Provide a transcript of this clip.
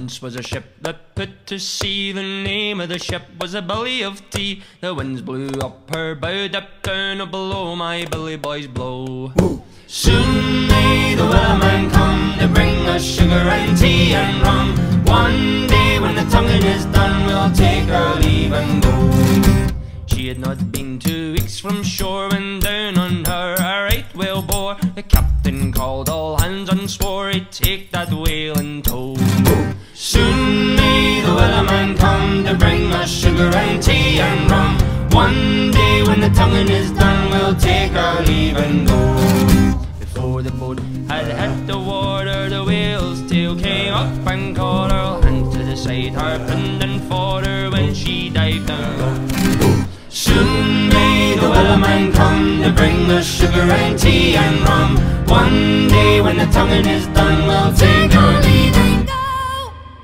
Once was a ship that put to sea. The name of the ship was a Billy of Tea. The winds blew up her bow, dipped down below, my Billy boys blow. Soon may the Wellerman come to bring us sugar and tea and rum. One day when the tonguing is done, we'll take our leave and go. She had not been 2 weeks from shore when down on her a right whale bore. The captain called all hands and swore he'd take that whale in tow. Soon may the Wellerman come to bring us sugar and tea and rum. One day when the tonguing is done, we'll take our leave and go. Before the boat had hit the water, the whale's tail came up and caught her. Hand to the side, harped and fought her when she dived down low. Soon may the Wellerman come to bring us sugar and tea and rum. One day when the tonguing is done, we'll take our leave